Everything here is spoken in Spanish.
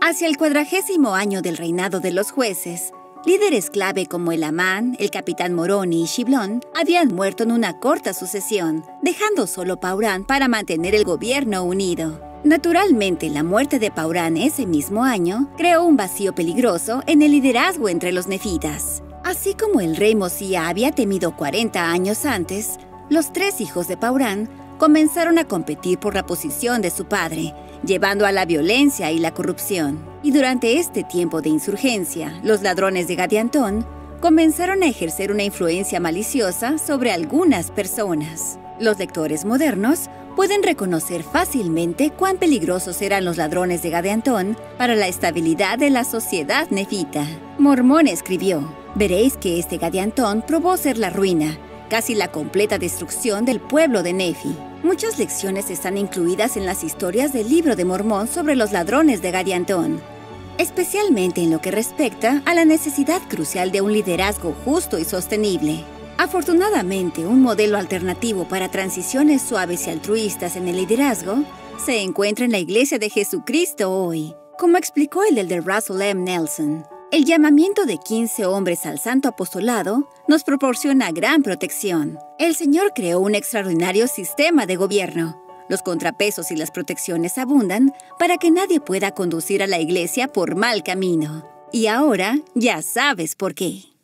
Hacia el 40º año del reinado de los jueces, líderes clave como el Amán, el capitán Moroni y Shiblón habían muerto en una corta sucesión, dejando solo Paurán para mantener el gobierno unido. Naturalmente, la muerte de Paurán ese mismo año creó un vacío peligroso en el liderazgo entre los nefitas. Así como el rey Mosía había temido 40 años antes, los 3 hijos de Paurán comenzaron a competir por la posición de su padre, llevando a la violencia y la corrupción. Y durante este tiempo de insurgencia, los ladrones de Gadiantón comenzaron a ejercer una influencia maliciosa sobre algunas personas. Los lectores modernos pueden reconocer fácilmente cuán peligrosos eran los ladrones de Gadiantón para la estabilidad de la sociedad nefita. Mormón escribió: «Veréis que este Gadiantón probó ser la ruina, casi la completa destrucción del pueblo de Nefi». Muchas lecciones están incluidas en las historias del Libro de Mormón sobre los ladrones de Gadiantón, especialmente en lo que respecta a la necesidad crucial de un liderazgo justo y sostenible. Afortunadamente, un modelo alternativo para transiciones suaves y altruistas en el liderazgo se encuentra en la Iglesia de Jesucristo hoy. Como explicó el elder Russell M. Nelson, el llamamiento de 15 hombres al santo apostolado nos proporciona gran protección. El Señor creó un extraordinario sistema de gobierno. Los contrapesos y las protecciones abundan para que nadie pueda conducir a la iglesia por mal camino. Y ahora ya sabes por qué.